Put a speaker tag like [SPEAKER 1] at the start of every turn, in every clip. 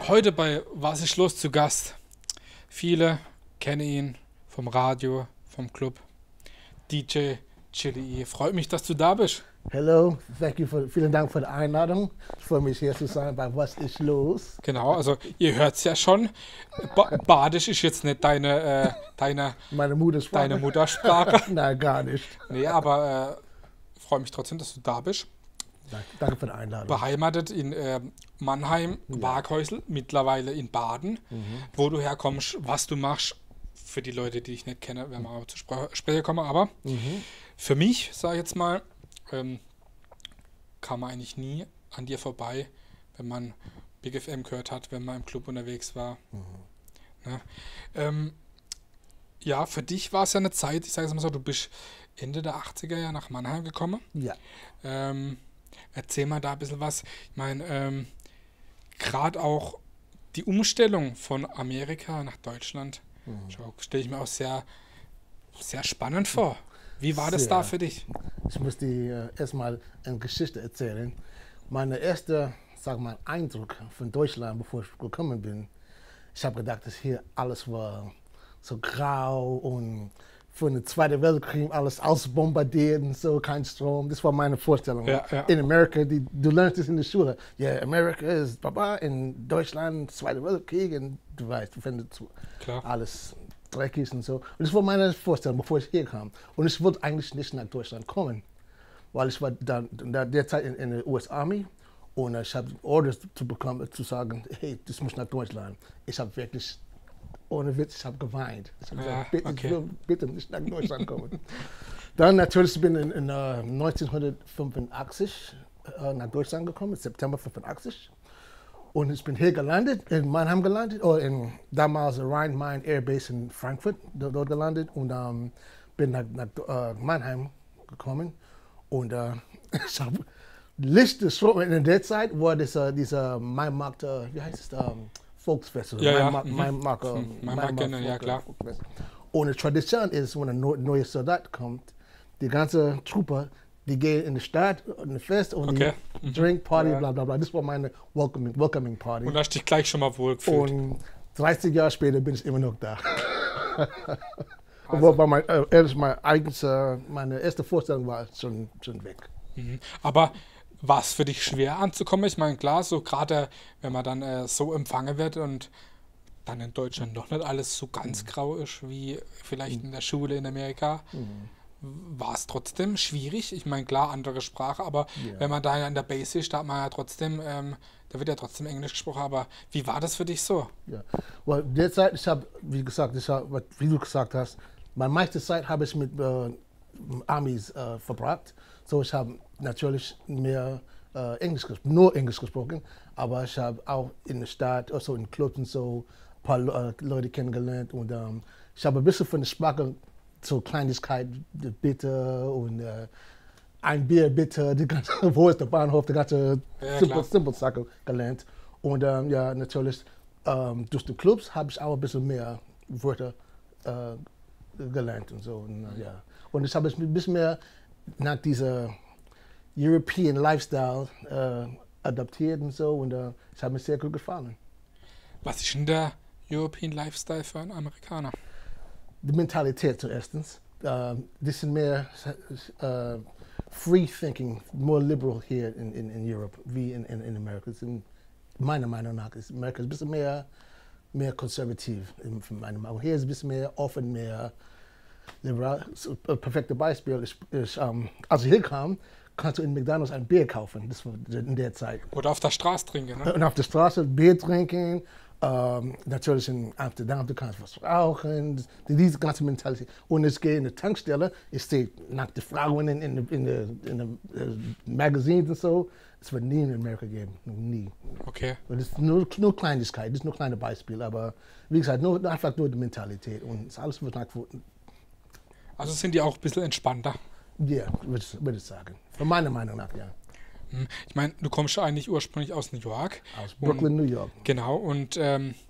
[SPEAKER 1] Heute bei Was ist los zu Gast? Viele kennen ihn vom Radio, vom Club. DJ Chili. Freut mich, dass du da bist.
[SPEAKER 2] Hello, vielen Dank für die Einladung. Ich freue mich hier zu sein bei Was ist los?
[SPEAKER 1] Genau, also ihr hört es ja schon. Badisch ist jetzt nicht deine Muttersprache.
[SPEAKER 2] Nein, gar nicht.
[SPEAKER 1] Nee, aber freue mich trotzdem, dass du da bist.
[SPEAKER 2] Danke für die Einladung.
[SPEAKER 1] Beheimatet in Mannheim, Waghäusel, mittlerweile in Baden. Wo du herkommst, was du machst, für die Leute, die ich nicht kenne, werden wir auch zu sprechen kommen. Aber für mich, sage ich jetzt mal, kam man eigentlich nie an dir vorbei, wenn man Big FM gehört hat, wenn man im Club unterwegs war. Ne? Ja, für dich war es ja eine Zeit, ich sage es mal so, du bist Ende der 80er Jahre nach Mannheim gekommen.
[SPEAKER 2] Ja.
[SPEAKER 1] Erzähl mal da ein bisschen was. Ich meine, gerade auch die Umstellung von Amerika nach Deutschland, stelle ich mir auch sehr, sehr spannend vor. Wie war das da für dich?
[SPEAKER 2] Ich muss dir erstmal eine Geschichte erzählen. Mein erster, Eindruck von Deutschland, bevor ich gekommen bin, ich habe gedacht, dass hier alles war so grau und von dem Zweiten Weltkrieg alles ausbombardiert und so, kein Strom. Das war meine Vorstellung.
[SPEAKER 1] Ja.
[SPEAKER 2] In Amerika, du lernst es in der Schule. Ja, Amerika ist Baba, in Deutschland Zweiter Weltkrieg und du weißt, du findest alles dreckig und so. Und das war meine Vorstellung, bevor ich hier kam. Und ich wollte eigentlich nicht nach Deutschland kommen, weil ich war dann derzeit in der US Army und ich habe Orders zu bekommen, zu sagen, hey, das muss nach Deutschland. Ich habe wirklich, ohne Witz, ich habe geweint. Ich habe gesagt, ich will bitte nicht nach Deutschland kommen. Dann natürlich bin ich in 1985 nach Deutschland gekommen, September 85. Und ich bin hier gelandet, in Mannheim gelandet, oder in damals Rhein-Main Air Base in Frankfurt dort gelandet und bin nach Mannheim gekommen. Und ich habe Liste schon in der Zeit war dieser Mainmarkt, wie heißt es, Volksfestival. Mainmarkt,
[SPEAKER 1] ja klar.
[SPEAKER 2] Und die Tradition ist, wenn ein neuer Soldat kommt, die ganze Truppe, die gehen in die Stadt, in das Fest und die Drink Party, bla bla bla. Das war meine Welcoming Party.
[SPEAKER 1] Und da hast du dich gleich schon mal wohl gefühlt.
[SPEAKER 2] Und 30 Jahre später bin ich immer noch da. Also. meine erste Vorstellung war schon weg.
[SPEAKER 1] Aber war es für dich schwer anzukommen? Ich meine, klar, so gerade wenn man dann so empfangen wird und dann in Deutschland noch nicht alles so ganz grau ist, wie vielleicht in der Schule in Amerika. War es trotzdem schwierig? Ich meine, klar, andere Sprache, aber wenn man da ja in der Base ist, da hat man ja trotzdem, da wird ja trotzdem Englisch gesprochen, aber wie war das für dich so?
[SPEAKER 2] Ja, well, derzeit, ich habe, wie du gesagt hast, meine meiste Zeit habe ich mit Amis verbracht, so ich habe natürlich mehr nur Englisch gesprochen, aber ich habe auch in der Stadt, also in Clubs und so, ein paar Leute kennengelernt und ich habe ein bisschen von der Sprache, so Kleinigkeit, bitte und ein Bier bitte, die ganze, wo ist der Bahnhof, die ganze simple Sache gelernt. Und ja, natürlich durch die Clubs habe ich auch ein bisschen mehr Wörter gelernt und so. Und, ja. Und ich habe es ein bisschen mehr nach dieser European Lifestyle adaptiert und so und es hat mir sehr gut gefallen.
[SPEAKER 1] Was ist denn der European Lifestyle für einen Amerikaner?
[SPEAKER 2] Die Mentalität zuerstens. Die sind mehr free thinking, more liberal hier in Europe wie in Amerika. Meiner Meinung nach ist Amerika ein bisschen mehr konservativ. Und hier ist ein bisschen mehr offen, mehr liberal. Ein perfektes Beispiel ist, als ich hier kam, kannst du in McDonald's ein Bier kaufen. Das war in der Zeit.
[SPEAKER 1] Oder auf der Straße trinken, ne?
[SPEAKER 2] Und auf der Straße Bier trinken. Natürlich in Amsterdam, du kannst was rauchen, diese ganze Mentalität. Und ich gehe in die Tankstelle, ich sehe nackte Frauen in den Magazinen und so. Es wird nie in Amerika geben, nie.
[SPEAKER 1] Okay.
[SPEAKER 2] Und das ist nur Kleinigkeit, das ist nur kleine Beispiele, aber wie gesagt, einfach nur die Mentalität und alles wird nachgefunden.
[SPEAKER 1] Also sind die auch ein bisschen entspannter?
[SPEAKER 2] Ja, würde ich sagen. Von meiner Meinung nach, ja.
[SPEAKER 1] Ich meine, du kommst ja eigentlich ursprünglich aus New York.
[SPEAKER 2] Aus Brooklyn, New York.
[SPEAKER 1] Genau, und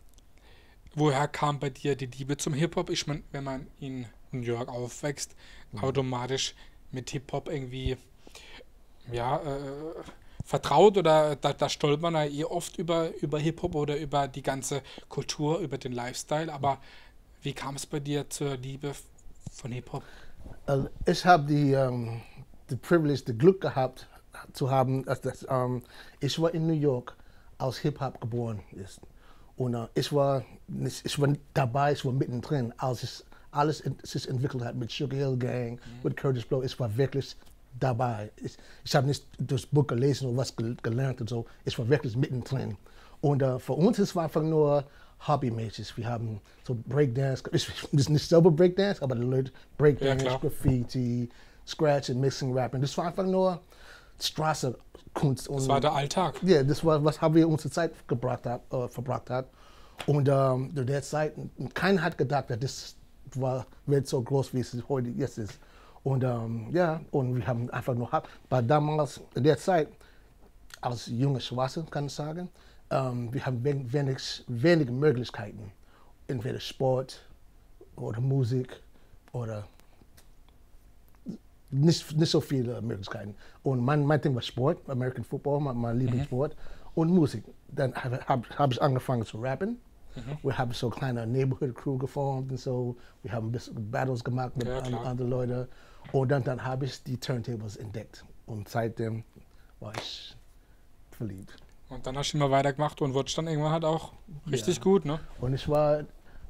[SPEAKER 1] woher kam bei dir die Liebe zum Hip-Hop? Ich meine, wenn man in New York aufwächst, automatisch mit Hip-Hop irgendwie, vertraut oder da stolpert man ja oft über Hip-Hop oder über die ganze Kultur, über den Lifestyle. Aber wie kam es bei dir zur Liebe von Hip-Hop?
[SPEAKER 2] Ich habe die Privilege, das Glück gehabt zu haben, ich war in New York, als Hip-Hop geboren ist. Und ich war dabei, ich war mittendrin, als es alles sich entwickelt hat mit Sugar Hill Gang, mit Curtis Blow. Ich war wirklich dabei. Ich habe nicht das Buch gelesen oder was gelernt und so. Ich war wirklich mittendrin. Und für uns es war einfach nur hobbymäßig. Wir haben so Breakdance, das ist nicht selber Breakdance, aber die Leute Breakdance,
[SPEAKER 1] Ja,
[SPEAKER 2] Graffiti, Scratch und Mixing, Rapping. Das war einfach nur Straßenkunst.
[SPEAKER 1] Das war der Alltag.
[SPEAKER 2] Ja, das war, was haben wir unsere Zeit verbracht hat. Und zu der Zeit, keiner hat gedacht, dass das wird so groß, wie es heute jetzt ist. Und ja, und wir haben einfach nur, weil damals, in der Zeit, als junge Schwarze, kann ich sagen, wir haben wenig Möglichkeiten. Entweder Sport oder Musik oder nicht so viele Möglichkeiten. Und mein Ding war Sport, American Football, mein Lieblingssport, und Musik. Dann hab ich angefangen zu rappen. Wir haben so eine kleine Neighborhood Crew geformt und so. Wir haben ein bisschen Battles gemacht mit anderen Leuten. Und dann habe ich die Turntables entdeckt. Und seitdem war ich verliebt.
[SPEAKER 1] Und dann hast du immer weitergemacht und wurdest dann irgendwann halt auch richtig gut, ne?
[SPEAKER 2] Und ich war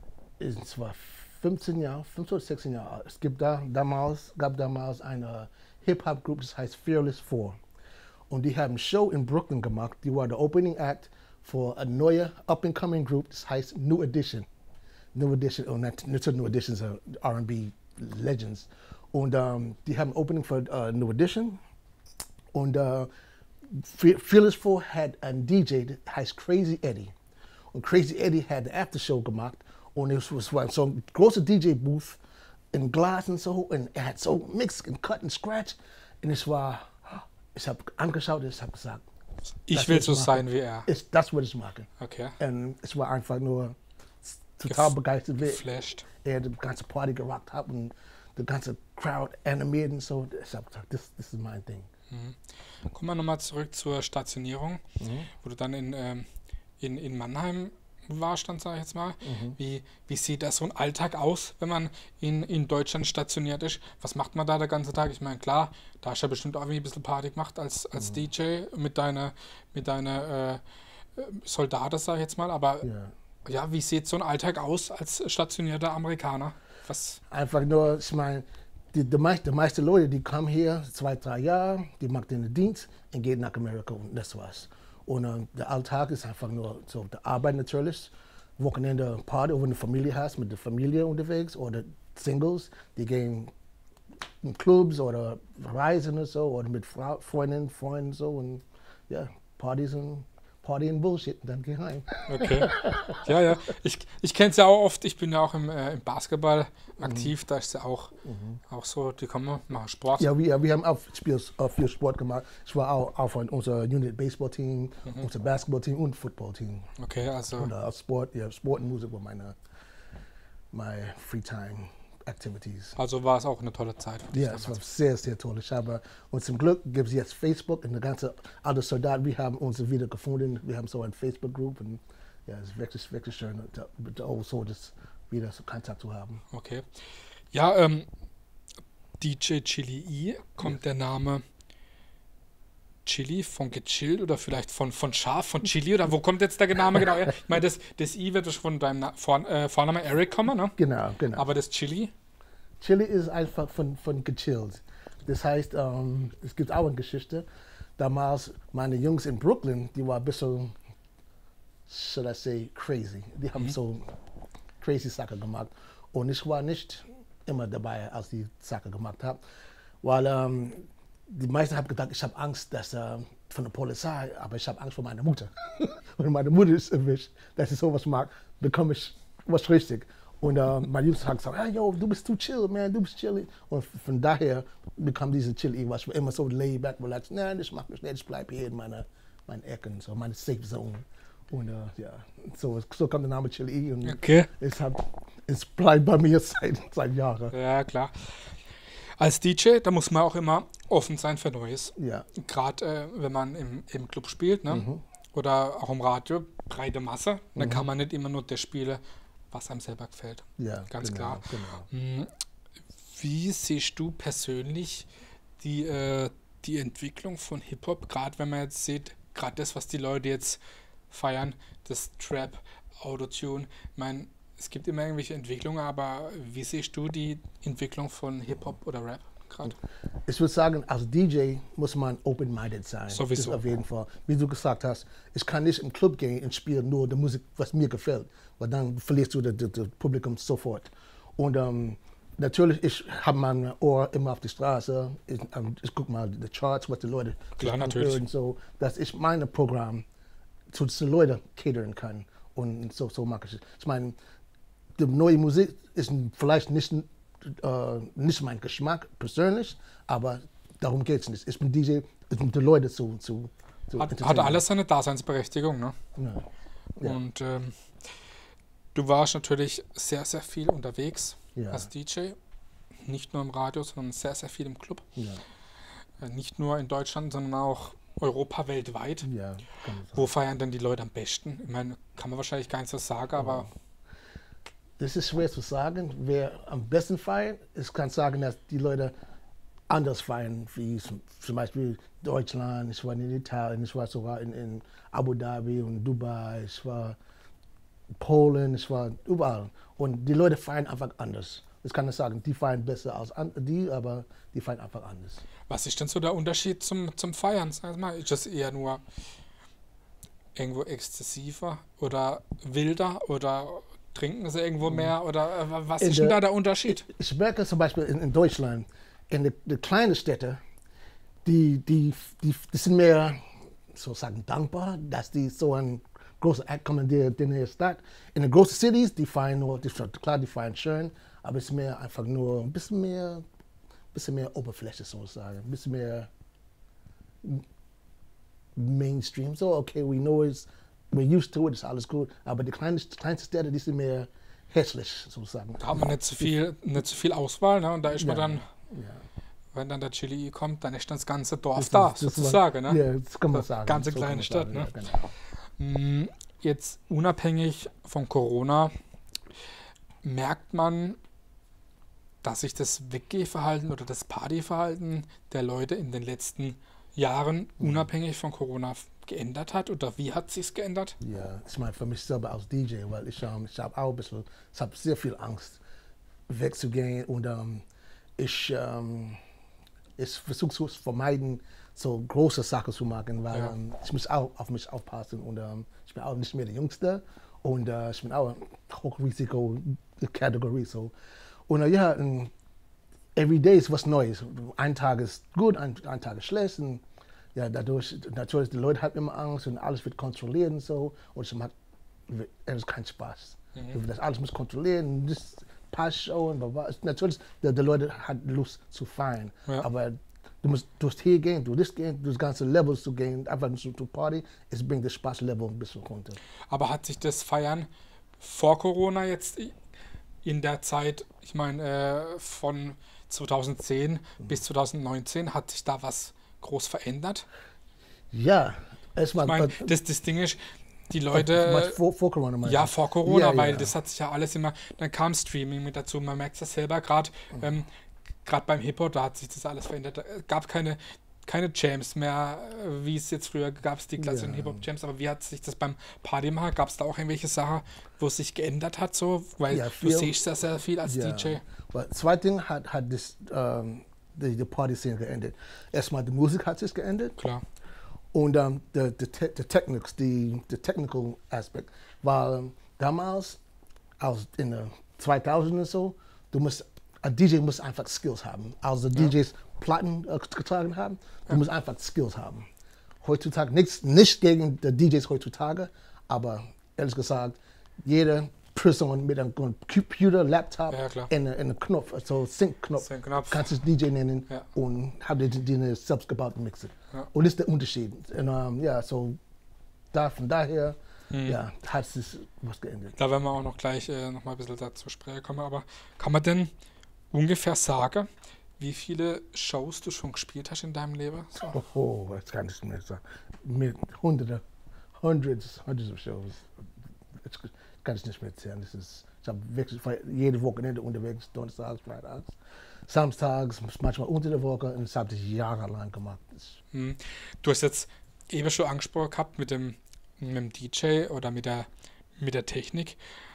[SPEAKER 2] 15 oder 16 Jahre alt. Es gab damals eine Hip-Hop-Group, das heißt Fearless 4. Und die haben eine Show in Brooklyn gemacht. Die war der Opening Act für eine neue Up-and-Coming Group, das heißt New Edition. New Edition, und nicht so New Edition, so R&B Legends. Und die haben Opening für New Edition. Und Fearless 4 hat einen DJ, der heißt Crazy Eddie. Und Crazy Eddie hat eine Aftershow gemacht. Und es war so ein großer DJ-Booth in Glas und so. Und er hat so Mix und Cut und Scratch. Und ich habe angeschaut und ich habe gesagt,
[SPEAKER 1] ich will so sein wie er.
[SPEAKER 2] Das würde ich machen.
[SPEAKER 1] Okay.
[SPEAKER 2] Und ich war einfach nur total begeistert, wie
[SPEAKER 1] er
[SPEAKER 2] die ganze Party gerockt hat und die ganze Crowd animiert und so. Ich habe gesagt, das ist mein Ding.
[SPEAKER 1] Kommen wir nochmal zurück zur Stationierung, wo du dann in Mannheim warst, dann sage ich jetzt mal. Wie sieht da so ein Alltag aus, wenn man in Deutschland stationiert ist? Was macht man da den ganzen Tag? Ich meine, klar, da hast du ja bestimmt auch irgendwie ein bisschen Party gemacht als DJ mit deiner Soldaten, sage ich jetzt mal. Aber ja, wie sieht so ein Alltag aus als stationierter Amerikaner?
[SPEAKER 2] Einfach nur, ich meine, die meisten Leute, die kommen hier 2-3 Jahre, die machen den Dienst und gehen nach Amerika und das war's. Und der Alltag ist einfach nur so die Arbeit natürlich. Wochenende Party, wenn du eine Familie hast, mit der Familie unterwegs oder Singles, die gehen in Clubs oder reisen und so oder mit Freunden so und ja, Party und Bullshit und dann geh heim.
[SPEAKER 1] Okay. Ja. Ich kenne es ja auch oft, ich bin ja auch im Basketball aktiv, da ist ja auch so, die kommen, machen Sport.
[SPEAKER 2] Ja, wir haben auch viel Sport gemacht. Ich war auch von unser Unit Baseball-Team, unser Basketball-Team und Football-Team.
[SPEAKER 1] Okay, also.
[SPEAKER 2] Und Sport und Musik war meine Free-Time Activities.
[SPEAKER 1] Also war es auch eine tolle Zeit.
[SPEAKER 2] Ja, es war sehr, sehr toll. Und zum Glück gibt es jetzt Facebook und die ganze alle Soldaten, wir haben uns wieder gefunden. Wir haben so eine Facebook-Group und ja, es ist wirklich, wirklich schön, mit der Old Soldiers wieder so Kontakt zu haben.
[SPEAKER 1] Okay. Ja, DJ Chili E, kommt der Name Chili von gechillt oder vielleicht von Schaf, von Chili oder wo kommt jetzt der Name genau her? Ich meine, das I wird von deinem Vorname Eric kommen, ne?
[SPEAKER 2] Genau.
[SPEAKER 1] Aber das Chili?
[SPEAKER 2] Chili ist einfach von gechillt. Das heißt, es gibt auch eine Geschichte. Damals, meine Jungs in Brooklyn, die waren ein bisschen, should I say, crazy. Die haben so crazy Sachen gemacht. Und ich war nicht immer dabei, als die Sachen gemacht haben. Weil die meisten haben gedacht, ich habe Angst von der Polizei, aber ich habe Angst vor meiner Mutter. Wenn meine Mutter ist erwischt, dass ich sowas mag, bekomme ich was richtig. Und meine Jungs haben gesagt, hey, yo, du bist zu chill, man, du bist chillig. Und von daher bekam diese Chili, was immer so laid back, relaxed. Nein, das macht mich nicht, ich bleibe hier in meinen Ecken, so meine Safe Zone. Und ja, so kam der Name Chili und
[SPEAKER 1] okay.
[SPEAKER 2] Es bleibt bei mir seit Jahren.
[SPEAKER 1] Ja, klar. Als DJ, da muss man auch immer offen sein für Neues.
[SPEAKER 2] Ja.
[SPEAKER 1] Gerade wenn man im Club spielt, ne? Oder auch im Radio, breite Masse. Dann kann man nicht immer nur das spielen, was einem selber gefällt.
[SPEAKER 2] Ja,
[SPEAKER 1] Ganz
[SPEAKER 2] genau,
[SPEAKER 1] klar.
[SPEAKER 2] Genau.
[SPEAKER 1] Wie siehst du persönlich die Entwicklung von Hip-Hop, gerade wenn man jetzt sieht, gerade das, was die Leute jetzt feiern, das Trap, Autotune, ich meine, es gibt immer irgendwelche Entwicklungen, aber wie siehst du die Entwicklung von Hip-Hop oder Rap gerade?
[SPEAKER 2] Ich würde sagen, als DJ muss man open-minded sein.
[SPEAKER 1] Sowieso.
[SPEAKER 2] Das auf jeden Fall. Wie du gesagt hast, ich kann nicht im Club gehen und spielen nur die Musik, was mir gefällt, weil dann verlierst du das Publikum sofort. Und natürlich, ich habe mein Ohr immer auf die Straße. Ich gucke mal die Charts, was die Leute
[SPEAKER 1] natürlich.
[SPEAKER 2] hören, so, dass ich mein Programm zu den Leuten catern kann. Und so mache ich es. Ich meine, die neue Musik ist vielleicht nicht mein Geschmack persönlich, aber darum geht es nicht. Ich bin DJ, um die Leute zu
[SPEAKER 1] Hat alles seine Daseinsberechtigung, ne?
[SPEAKER 2] Ja.
[SPEAKER 1] Und du warst natürlich sehr, sehr viel unterwegs als DJ. Nicht nur im Radio, sondern sehr, sehr viel im Club.
[SPEAKER 2] Ja.
[SPEAKER 1] Nicht nur in Deutschland, sondern auch Europa, weltweit.
[SPEAKER 2] Ja,
[SPEAKER 1] Wo feiern denn die Leute am besten? Ich meine, kann man wahrscheinlich gar nicht so sagen, aber...
[SPEAKER 2] Das ist schwer zu sagen, wer am besten feiert. Ich kann sagen, dass die Leute anders feiern, wie zum Beispiel Deutschland, ich war in Italien, ich war sogar in Abu Dhabi und Dubai, ich war in Polen, ich war überall. Und die Leute feiern einfach anders. Ich kann nicht sagen, die feiern besser als die, aber die feiern einfach anders.
[SPEAKER 1] Was ist denn so der Unterschied zum Feiern? Sag mal, ist das eher nur irgendwo exzessiver oder wilder oder trinken sie irgendwo mehr oder was ist denn da der Unterschied?
[SPEAKER 2] Ich merke zum Beispiel in Deutschland, in den kleinen Städten, die sind mehr sozusagen dankbar, dass die so ein großer Act kommen in der Stadt. In den großen Cities, die feiern nur, klar, die feiern schön, aber es ist mehr einfach nur ein bisschen mehr Oberfläche sozusagen, ein bisschen mehr Mainstream. So, okay, we know we're used to it, ist alles gut, aber die kleinsten Städte, die sind mehr hässlich sozusagen.
[SPEAKER 1] Da haben wir nicht so viel Auswahl, ne? Und da ist man dann,
[SPEAKER 2] Ja.
[SPEAKER 1] wenn dann der Chili kommt, dann ist das ganze Dorf da, sozusagen. Ne?
[SPEAKER 2] Ja, das kann man sagen.
[SPEAKER 1] Ganze
[SPEAKER 2] So
[SPEAKER 1] kleine Stadt. Ne?
[SPEAKER 2] Ja, genau.
[SPEAKER 1] Jetzt unabhängig von Corona, merkt man, dass sich das Weggehverhalten oder das Partyverhalten der Leute in den letzten Jahren unabhängig von Corona geändert hat? Oder wie hat sich geändert?
[SPEAKER 2] Ja, ich meine, für mich selber als DJ, weil ich habe auch ein bisschen, ich habe sehr viel Angst, wegzugehen und ich versuche zu vermeiden, so große Sachen zu machen, weil ich muss auch auf mich aufpassen und ich bin auch nicht mehr der Jüngste und ich bin auch Hochrisiko-Kategorie. So. Und every day ist was Neues. Ein Tag ist gut, ein Tag ist schlecht. Und ja, dadurch, natürlich, die Leute haben immer Angst und alles wird kontrolliert und so. Und es ist kein Spaß. Das alles muss kontrollieren, das passt schon. Natürlich, die Leute haben Lust zu feiern. Ja. Aber du musst hier gehen, du das gehen, du das ganze Levels zu gehen, einfach zu Party, es bringt das Spaßlevel ein bisschen runter.
[SPEAKER 1] Aber hat sich das Feiern vor Corona jetzt in der Zeit, ich meine, von 2010 bis 2019, hat sich da was groß verändert?
[SPEAKER 2] Ja, erstmal.
[SPEAKER 1] Ich meine, das Ding ist, die Leute.
[SPEAKER 2] Vor Corona, meinst du?
[SPEAKER 1] Ja, vor Corona,
[SPEAKER 2] ja,
[SPEAKER 1] weil
[SPEAKER 2] ja.
[SPEAKER 1] das hat sich ja alles immer. Dann kam Streaming mit dazu, man merkt das selber gerade. Gerade beim Hip-Hop, da hat sich das alles verändert. Es gab keine Jams mehr, wie es jetzt früher gab, es die klassischen Hip-Hop-Jams, aber wie hat sich das beim Party machen? Gab es da auch irgendwelche Sachen, wo es sich geändert hat, so? Weil du siehst ja sehr viel als DJ.
[SPEAKER 2] Weil zwei Dinge hat das, die Party-Szene geändert. Erstmal die Musik hat sich geändert.
[SPEAKER 1] Klar.
[SPEAKER 2] Und der technical Aspekt, weil damals, in den 2000 und so, ein DJ muss einfach Skills haben. Also DJs Platten getragen haben, du musst einfach Skills haben. Heutzutage, nicht gegen die DJs heutzutage, aber ehrlich gesagt, jede Person mit einem Computer, Laptop und einem Knopf, also Sync-Knopf, kannst du DJ nennen und haben die selbst gebauten Mixer. Ja. Und das ist der Unterschied. Und, so von daher hat sich was geändert.
[SPEAKER 1] Da werden wir auch noch gleich noch mal ein bisschen dazu sprechen kommen, aber kann man denn ungefähr sagen, wie viele Shows du schon gespielt hast in deinem Leben? So.
[SPEAKER 2] Oh, das kann ich nicht mehr sagen. Mit hundreds of shows. Das kann ich nicht mehr erzählen. Ich habe wirklich jede Wochenende unterwegs, Donnerstags, Freitags, Samstags, manchmal unter der Woche, und das habe ich jahrelang gemacht.
[SPEAKER 1] Du hast jetzt eben schon angesprochen gehabt mit dem DJ oder mit der Technik.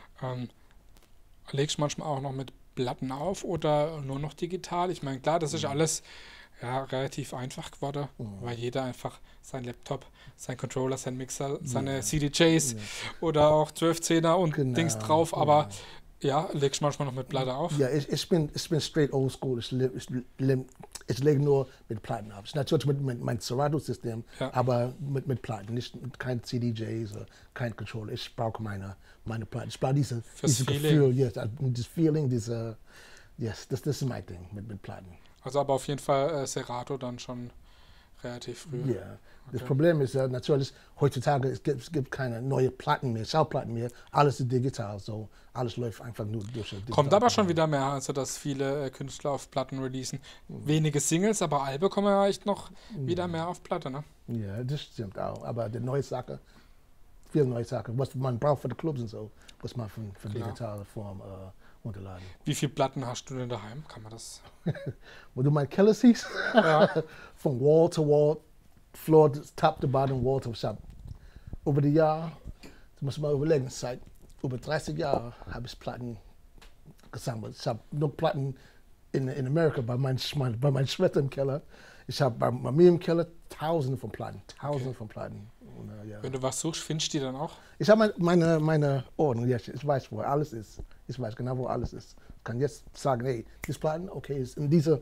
[SPEAKER 1] Legst du manchmal auch noch mit Platten auf oder nur noch digital? Ich meine, klar, das ist alles ja, relativ einfach geworden, weil jeder einfach sein Laptop, sein Controller, sein Mixer, seine CDJs oder auch 12-10er und Dings drauf, aber ja, legst du manchmal noch mit Platte auf?
[SPEAKER 2] Ja, ich bin straight old school. Ich lege nur mit Platten auf. Natürlich mit meinem Serato-System, aber mit Platten, kein CDJs oder kein Controller. Ich brauche meine Platten. Ich brauche dieses Gefühl, dieses Feeling, das ist mein Ding mit Platten.
[SPEAKER 1] Also aber auf jeden Fall Serato dann schon relativ früh.
[SPEAKER 2] Ja, okay. Das Problem ist ja natürlich, heutzutage es gibt keine neuen Platten mehr, Schallplatten mehr, alles ist digital, so alles läuft einfach nur durch.
[SPEAKER 1] Kommt aber schon wieder mehr, also dass viele Künstler auf Platten releasen. Wenige Singles, aber Alben kommen ja echt noch wieder mehr auf Platte, ne?
[SPEAKER 2] Ja, das stimmt auch, aber die viele neue Sachen, was man braucht für die Clubs und so, was man von digitaler Form runterladen.
[SPEAKER 1] Wie viele Platten hast du denn daheim? Kann man das?
[SPEAKER 2] Wo du mein Keller siehst, von Wall to Wall, Floor, Top to Bottom, Wall to Shop. Über die Jahre, du musst mal überlegen, seit über 30 Jahren habe ich Platten gesammelt. Ich habe nur Platten in Amerika bei meiner Schwester im Keller. Ich habe bei mir im Keller Tausende von Platten, von Platten. Und,
[SPEAKER 1] wenn du was suchst, findest du die dann auch?
[SPEAKER 2] Ich habe meine Ordnung, ich weiß, wo alles ist. Ich weiß genau, wo alles ist. Ich kann jetzt sagen, hey, das Platten, okay, ist in dieser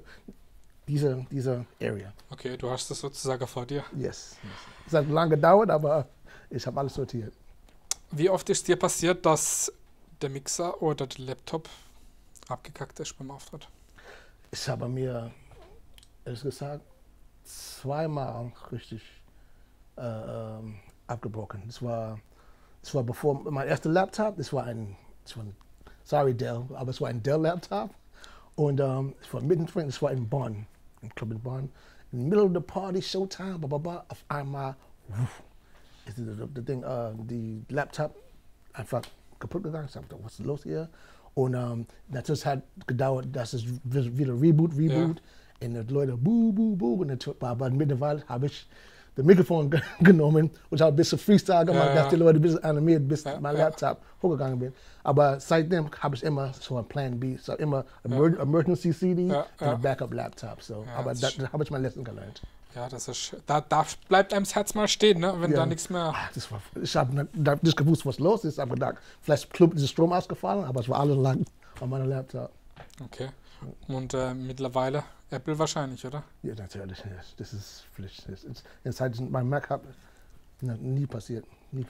[SPEAKER 2] Area.
[SPEAKER 1] Okay, du hast das sozusagen vor dir.
[SPEAKER 2] Yes. Es hat lange gedauert, aber ich habe alles sortiert.
[SPEAKER 1] Wie oft ist dir passiert, dass der Mixer oder der Laptop abgekackt ist beim Auftritt?
[SPEAKER 2] Ich habe mir, ehrlich gesagt, zweimal richtig abgebrochen. Das war bevor mein erster Laptop, sorry Dell, aber es war ein Dell-Laptop. Und ich war mittendrin, es war in Bonn, im Club in Bonn. In the middle of the party, Showtime, auf einmal ist die Laptop einfach kaputt gegangen. Ich dachte, was ist los hier? Und natürlich hat gedauert, dass es wieder Reboot. Und die Leute, buh. Aber mittlerweile habe ich das Mikrofon genommen und ich habe ein bisschen Freestyle gemacht, dass die Leute ein bisschen animiert, bis mein Laptop hochgegangen bin. Aber seitdem habe ich immer so einen Plan B, so immer Emergency CD und ein Backup Laptop. So. Aber da habe ich mein Lesson gelernt.
[SPEAKER 1] Ja, das ist, da bleibt einem das Herz mal stehen, ne? Wenn da nichts mehr...
[SPEAKER 2] Ich habe nicht gewusst, was los ist, aber gedacht, vielleicht ist der Strom ausgefallen, aber es war alles lang auf meinem Laptop.
[SPEAKER 1] Okay. Und mittlerweile Apple wahrscheinlich, oder?
[SPEAKER 2] Ja, natürlich. Ja. Das ist Pflicht. Seit ich mein Mac habe, nie passiert.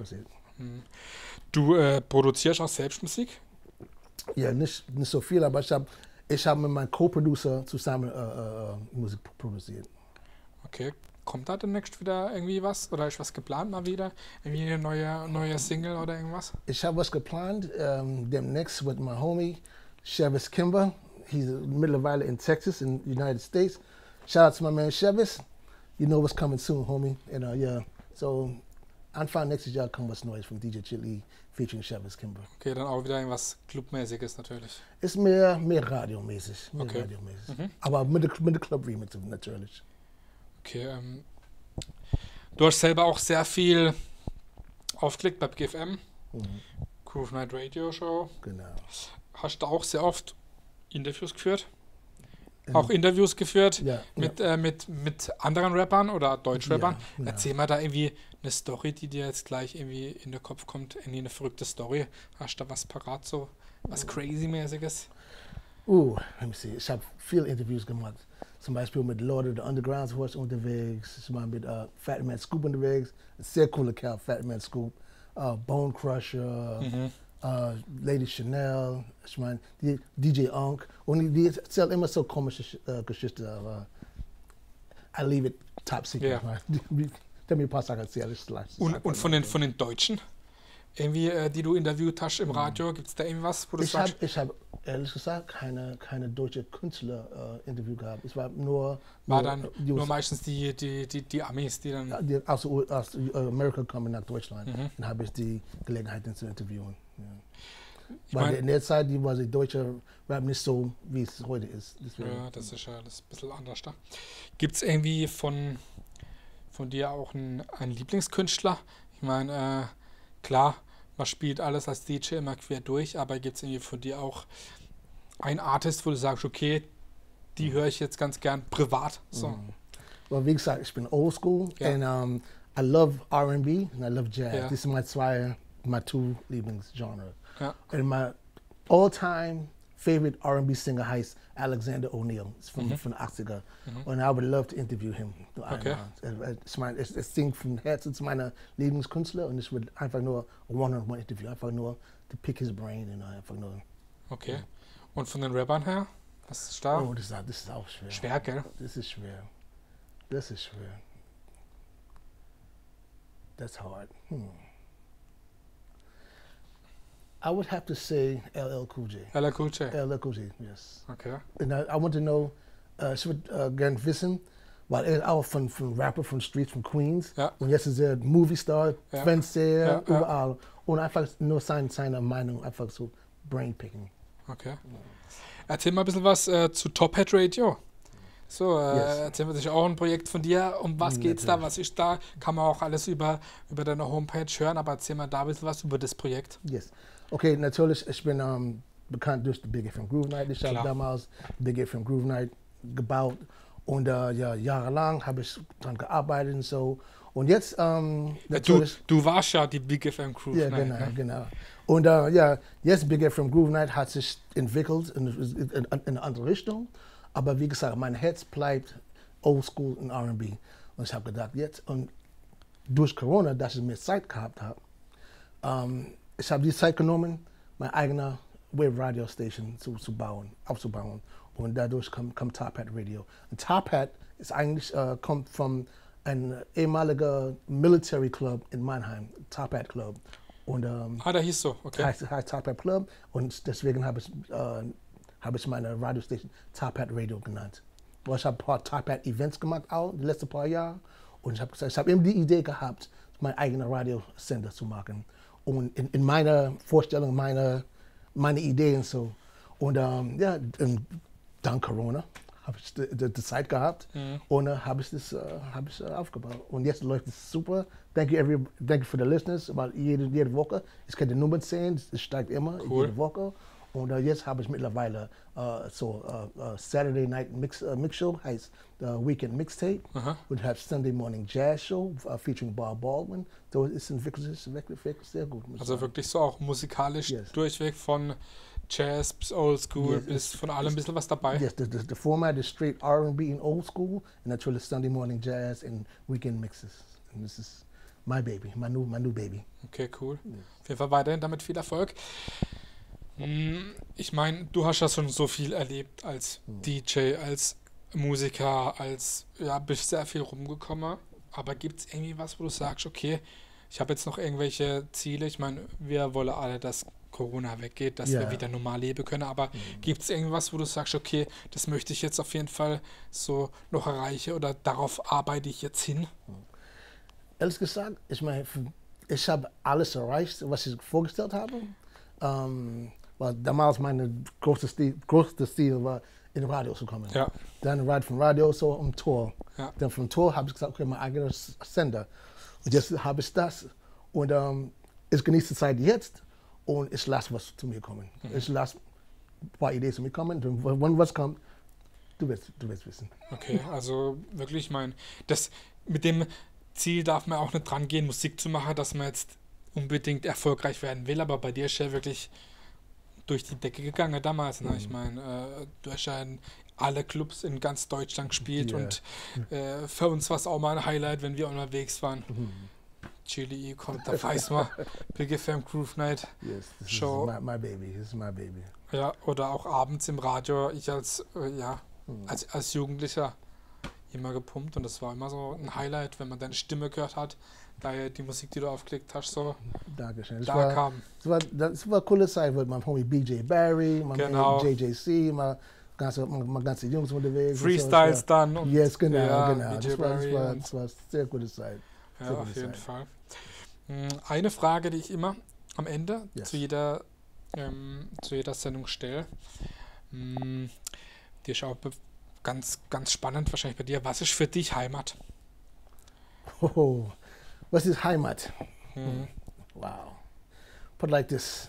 [SPEAKER 1] Du produzierst auch selbst Musik?
[SPEAKER 2] Ja, nicht so viel, aber ich hab mit meinem Co-Producer zusammen Musik produziert.
[SPEAKER 1] Okay. Kommt da demnächst wieder irgendwie was? Oder ist was geplant mal wieder? Irgendwie eine neue Single oder irgendwas?
[SPEAKER 2] Ich habe was geplant, demnächst mit meinem Homie, Chevis Kimber. He's mittlerweile in Texas, in the United States. Shout out to my man Chevis. You know what's coming soon, homie. And so Anfang nächstes Jahr kommt was Neues von DJ Chili featuring Chevis Kimber.
[SPEAKER 1] Okay, dann auch wieder irgendwas Clubmäßiges natürlich.
[SPEAKER 2] Ist mehr radiomäßig.
[SPEAKER 1] Okay.
[SPEAKER 2] Aber mit der Club-Remix natürlich.
[SPEAKER 1] Okay, du hast selber auch sehr viel aufgelegt bei GFM, Groove Night Radio Show.
[SPEAKER 2] Genau.
[SPEAKER 1] Hast du auch sehr oft Interviews geführt? Auch Interviews geführt mit anderen Rappern oder Deutschrappern?
[SPEAKER 2] Ja.
[SPEAKER 1] Erzähl mal da irgendwie eine Story, die dir jetzt gleich irgendwie in den Kopf kommt, irgendwie eine verrückte Story. Hast du da was parat, so was Crazy-mäßiges?
[SPEAKER 2] Let me see. Ich habe viele Interviews gemacht. Zum Beispiel mit Lord of the Underground war ich unterwegs. Ich war mit Fat Man Scoop unterwegs. Ein sehr cooler Kerl, Fat Man Scoop. Bone Crusher, Lady Chanel, ich meine, DJ Unk. Und die erzählen immer so komische Geschichten. Aber I leave it top secret.
[SPEAKER 1] Yeah.
[SPEAKER 2] Tell me ein paar Sachen erzählen.
[SPEAKER 1] Und von den Deutschen? irgendwie, die du interviewt hast im Radio? Gibt es da irgendwas, wo du sagst?
[SPEAKER 2] Ich hab ehrlich gesagt keine deutsche Künstler-Interview gehabt. Es war nur
[SPEAKER 1] Dann nur meistens die Amis, die dann.
[SPEAKER 2] die aus Amerika kommen nach Deutschland. Dann habe ich die Gelegenheit, den zu interviewen. Ja. Weil in der Zeit war die deutsche Rap nicht so, wie es heute ist. Deswegen.
[SPEAKER 1] Ja, das ist ja ein bisschen anders da. Gibt es irgendwie von dir auch einen Lieblingskünstler? Ich meine, klar, man spielt alles als DJ immer quer durch, aber gibt es irgendwie von dir auch einen Artist, wo du sagst, okay, die höre ich jetzt ganz gern privat? So.
[SPEAKER 2] Well, wie gesagt, ich bin oldschool and I love R&B and I love Jazz.
[SPEAKER 1] Ja.
[SPEAKER 2] Das sind my two Lieblingsgenres.
[SPEAKER 1] Ja.
[SPEAKER 2] And my all-time favorite R&B singer heißt Alexander O'Neal. It's from den 80er. Und I would love to interview him.
[SPEAKER 1] Okay.
[SPEAKER 2] Es singt von Herzen zu meiner Lieblingskünstler und ich würde einfach nur ein One-on-One-Interview, einfach nur to pick his brain und einfach nur.
[SPEAKER 1] Okay. Und von den Rappern her? Was ist da?
[SPEAKER 2] Oh, das ist auch schwer.
[SPEAKER 1] Schwer, gell?
[SPEAKER 2] Das ist schwer. Das ist schwer. That's hard. I would have to say LL Cool J.
[SPEAKER 1] LL Cool J.
[SPEAKER 2] LL Cool J, yes.
[SPEAKER 1] Okay.
[SPEAKER 2] And I want to know, ich würde gerne wissen, weil er auch von Rapper von Streets von Queens
[SPEAKER 1] Ja.
[SPEAKER 2] und jetzt ist er Movie-Star,
[SPEAKER 1] Ja.
[SPEAKER 2] Fenster,
[SPEAKER 1] Ja, ja.
[SPEAKER 2] überall. Und einfach nur seine Meinung, einfach so Brain-Picking.
[SPEAKER 1] Okay. Erzähl mal ein bisschen was zu Top Hat Radio. So,
[SPEAKER 2] Yes.
[SPEAKER 1] erzähl mir sich auch ein Projekt von dir. Um was geht's da?
[SPEAKER 2] Natürlich.
[SPEAKER 1] Was ist da? Kann man auch alles über deine Homepage hören, aber erzähl mal da ein bisschen was über das Projekt.
[SPEAKER 2] Yes. Okay, natürlich, ich bin bekannt durch die Big FM Groove Night. Ich habe
[SPEAKER 1] Klar.
[SPEAKER 2] damals Big FM Groove Night gebaut und ja, jahrelang habe ich daran gearbeitet und so. Und jetzt natürlich.
[SPEAKER 1] Du warst ja die Big FM Crew.
[SPEAKER 2] Ja, genau. Und jetzt Big FM Groove Night hat sich entwickelt in eine andere Richtung. Aber wie gesagt, mein Herz bleibt Oldschool und R&B. Und ich habe gedacht, jetzt, und durch Corona, dass ich mehr Zeit gehabt habe, ich habe die Zeit genommen, meine eigene Web-Radio-Station aufzubauen. Und dadurch kommt Top Hat Radio. Und Top Hat ist eigentlich, kommt von einem ehemaligen Military Club in Mannheim, Top Hat Club. Und
[SPEAKER 1] der hieß so, okay.
[SPEAKER 2] heißt Top Hat Club. Und deswegen habe ich meine Radiostation Top Hat Radio genannt. Weil ich habe ein paar Top Hat Events gemacht auch die letzten paar Jahre. Und ich habe gesagt, ich habe eben die Idee gehabt, meinen eigenen Radiosender zu machen. Und in meiner Vorstellung, meine Ideen so. Und und dank Corona habe ich die Zeit gehabt und habe ich das aufgebaut. Und jetzt läuft es super. Thank you for the listeners. Weil jede Woche, ich kann die Nummern sehen, es steigt immer,
[SPEAKER 1] Cool.
[SPEAKER 2] jede Woche. Und jetzt habe ich mittlerweile Saturday Night Mix Show, heißt Weekend Mixtape.
[SPEAKER 1] Aha.
[SPEAKER 2] Und habe Sunday Morning Jazz Show featuring Bob Baldwin. So, es entwickelt sich wirklich sehr gut. muss ich
[SPEAKER 1] Also
[SPEAKER 2] sagen.
[SPEAKER 1] wirklich so auch musikalisch
[SPEAKER 2] Yes.
[SPEAKER 1] durchweg von Jazz bis Oldschool
[SPEAKER 2] Yes,
[SPEAKER 1] bis von allem ein bisschen was dabei.
[SPEAKER 2] Yes, the format is straight R&B and old school, and natürlich Sunday Morning Jazz and Weekend Mixes. And this is my baby, my new baby.
[SPEAKER 1] Okay, cool. Auf jeden Fall weiterhin damit viel Erfolg. Ich meine, du hast ja schon so viel erlebt als DJ, als Musiker, bist sehr viel rumgekommen. Aber gibt es irgendwie was, wo du sagst, okay, ich habe jetzt noch irgendwelche Ziele? Ich meine, wir wollen alle, dass Corona weggeht, dass wir wieder normal leben können. Aber gibt es irgendwas, wo du sagst, okay, das möchte ich jetzt auf jeden Fall so noch erreichen oder darauf arbeite ich jetzt hin?
[SPEAKER 2] Ehrlich gesagt, ich meine, ich habe alles erreicht, was ich vorgestellt habe. Weil damals mein größtes Ziel war, in Radio zu kommen.
[SPEAKER 1] Ja.
[SPEAKER 2] Dann von Radio so um Tour.
[SPEAKER 1] Ja.
[SPEAKER 2] Dann vom Tour habe ich gesagt, okay, mein eigener Sender. Und jetzt habe ich das. Und ich genieße die Zeit jetzt und ich lasse was zu mir kommen. Ich lasse ein paar Ideen zu mir kommen. Und wenn was kommt, du wirst wissen.
[SPEAKER 1] Okay, also wirklich, das mit dem Ziel darf man auch nicht dran gehen, Musik zu machen, dass man jetzt unbedingt erfolgreich werden will, aber bei dir ist ja wirklich durch die Decke gegangen damals. Ne? Ich meine, du hast ja in alle Clubs in ganz Deutschland gespielt und für uns war es auch mal ein Highlight, wenn wir unterwegs waren. Chili kommt, da weiß man, Big FM Groove Night
[SPEAKER 2] Yes, this
[SPEAKER 1] Show.
[SPEAKER 2] is my baby. This is my baby.
[SPEAKER 1] Ja, oder auch abends im Radio, ich als Jugendlicher immer gepumpt und das war immer so ein Highlight, wenn man deine Stimme gehört hat, da die Musik, die du aufgelegt hast, so
[SPEAKER 2] Dankeschön.
[SPEAKER 1] da kam.
[SPEAKER 2] Das war eine coole Zeit mit meinem Homie BJ Barry, meinem
[SPEAKER 1] Genau.
[SPEAKER 2] JJC, meine ganze Jungs unterwegs.
[SPEAKER 1] Freestyles
[SPEAKER 2] so,
[SPEAKER 1] dann. Und
[SPEAKER 2] yes, genau,
[SPEAKER 1] ja,
[SPEAKER 2] genau.
[SPEAKER 1] BJ
[SPEAKER 2] Das war
[SPEAKER 1] Barry und-
[SPEAKER 2] eine sehr gute Zeit.
[SPEAKER 1] Ja,
[SPEAKER 2] Sehr
[SPEAKER 1] auf
[SPEAKER 2] gute
[SPEAKER 1] jeden
[SPEAKER 2] Zeit.
[SPEAKER 1] Fall. Eine Frage, die ich immer am Ende
[SPEAKER 2] Yes.
[SPEAKER 1] zu jeder Sendung stelle, die ist auch ganz, ganz spannend wahrscheinlich bei dir. Was ist für dich Heimat?
[SPEAKER 2] Oh, was ist Heimat?
[SPEAKER 1] Mhm.
[SPEAKER 2] Wow. Put it like this.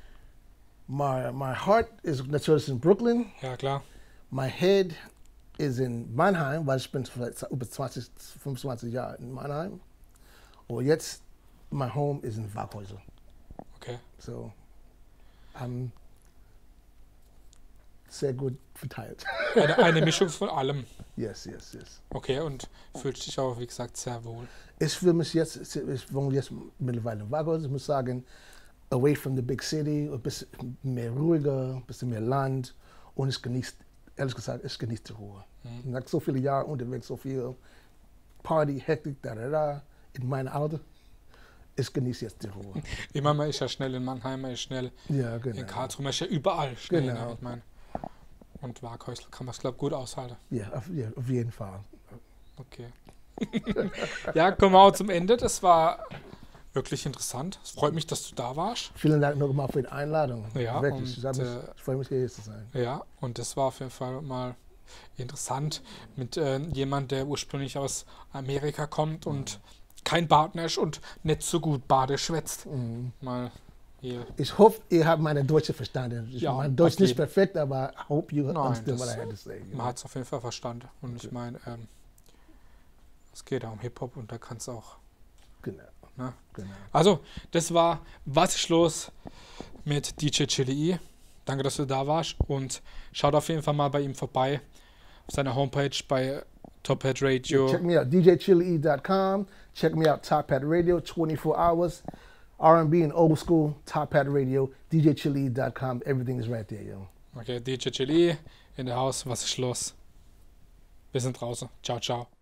[SPEAKER 2] My heart is natürlich in Brooklyn.
[SPEAKER 1] Ja, klar.
[SPEAKER 2] My head is in Mannheim, weil ich bin vielleicht über 25 Jahre in Mannheim. Und jetzt, my home is in Waghäusel.
[SPEAKER 1] Okay.
[SPEAKER 2] So, I'm sehr gut verteilt.
[SPEAKER 1] Eine Mischung von allem.
[SPEAKER 2] Yes, yes, yes.
[SPEAKER 1] Okay, und fühlst dich auch, wie gesagt, sehr wohl.
[SPEAKER 2] Ich wohne jetzt mittlerweile in Waghäusel. Ich muss sagen, away from the big city, ein bisschen mehr ruhiger, ein bisschen mehr Land. Und ich genieße, ehrlich gesagt, ich genieße die Ruhe. Nach so vielen Jahren unterwegs, so viel Party, Hektik, in meinem Alter, ich genieße jetzt die Ruhe.
[SPEAKER 1] Immer man ist ja schnell in Mannheim, man ist schnell
[SPEAKER 2] Ja,
[SPEAKER 1] in
[SPEAKER 2] genau.
[SPEAKER 1] Karlsruhe, man ist ja überall schnell.
[SPEAKER 2] Genau.
[SPEAKER 1] Ne? Ich mein, und Waghäusel kann man es, glaube ich, gut aushalten.
[SPEAKER 2] Ja, auf jeden Fall.
[SPEAKER 1] Okay. Ja, kommen wir auch zum Ende. Das war wirklich interessant. Es freut mich, dass du da warst.
[SPEAKER 2] Vielen Dank nochmal für die Einladung.
[SPEAKER 1] Ja,
[SPEAKER 2] Wirklich.
[SPEAKER 1] und,
[SPEAKER 2] Ich freue mich, hier zu sein.
[SPEAKER 1] Ja, und das war auf jeden Fall mal interessant mit jemand, der ursprünglich aus Amerika kommt und kein Partner ist und nicht so gut Bade schwätzt. Mal hier.
[SPEAKER 2] Ich hoffe, ihr habt meine Deutsche verstanden.
[SPEAKER 1] Ja,
[SPEAKER 2] mein Deutsch
[SPEAKER 1] auf
[SPEAKER 2] nicht
[SPEAKER 1] jeden-
[SPEAKER 2] perfekt, aber I hope you
[SPEAKER 1] Nein,
[SPEAKER 2] understand
[SPEAKER 1] das-
[SPEAKER 2] what I had to say.
[SPEAKER 1] Man hat es auf jeden Fall verstanden. Und ich meine, es geht ja um Hip-Hop und da kann es auch.
[SPEAKER 2] Genau.
[SPEAKER 1] Ne?
[SPEAKER 2] Genau.
[SPEAKER 1] Also, das war Was ist los mit DJ Chili E. Danke, dass du da warst und schaut auf jeden Fall mal bei ihm vorbei auf seiner Homepage bei Top Hat Radio.
[SPEAKER 2] Check me out, djchillee.com. Check me out, Top Hat Radio, 24 hours. R&B and old school, Top Hat Radio, djchillee.com. Everything is right there, yo.
[SPEAKER 1] Okay, DJ Chili in der Haus. Was ist los? Wir sind draußen. Ciao, ciao.